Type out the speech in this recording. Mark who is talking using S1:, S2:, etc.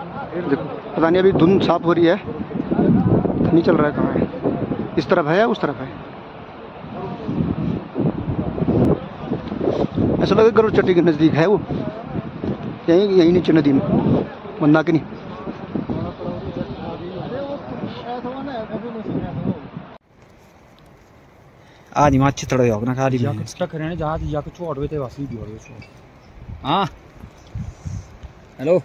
S1: देखो पता नहीं अभी धुंध साफ हो रही है, नहीं चल रहा है कहाँ है, इस तरफ है या उस तरफ है। ऐसा लगे गरुड़ चट्टी के नज़दीक है वो, यहीं यहीं नीचे नदी में मंदाकिनी।
S2: आदि माछ थोड़ा योग ना खाली में
S3: क्या करें जहां जाके छोड़ हुए थे वासी भी हो रहे हो।
S2: हां हेलो